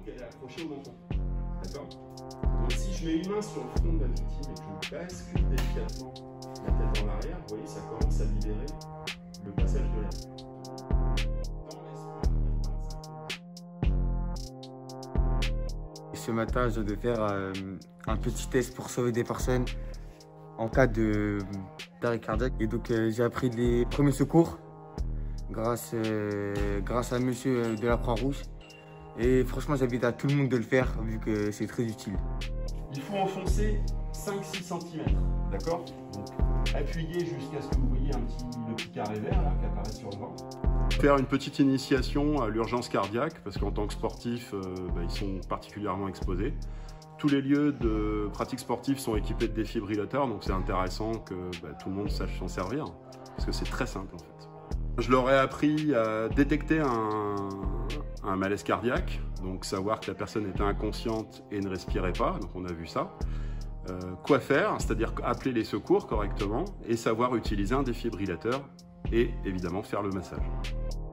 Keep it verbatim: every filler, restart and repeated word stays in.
qu'elle est accrochée au menton. D'accord? Donc si je mets une main sur le front de la victime et que je bascule délicatement la tête en arrière, vous voyez, ça commence à libérer le passage de l'air. Ce matin, je devais faire euh, un petit test pour sauver des personnes en cas de d'arrêt cardiaque. Et donc, euh, j'ai appris les premiers secours grâce, euh, grâce à monsieur de la Croix-Rouge. Et franchement, j'invite à tout le monde de le faire vu que c'est très utile. Il faut enfoncer cinq six centimètres, d'accord? Donc, appuyez jusqu'à ce que vous voyez un petit, le petit carré vert là, qui apparaît sur le ventre. Faire une petite initiation à l'urgence cardiaque, parce qu'en tant que sportifs, euh, bah, ils sont particulièrement exposés. Tous les lieux de pratique sportive sont équipés de défibrillateurs, donc c'est intéressant que bah, tout le monde sache s'en servir, parce que c'est très simple en fait. Je leur ai appris à détecter un, un malaise cardiaque, donc savoir que la personne était inconsciente et ne respirait pas, donc on a vu ça. Euh, quoi faire, c'est-à-dire appeler les secours correctement et savoir utiliser un défibrillateur et évidemment faire le massage.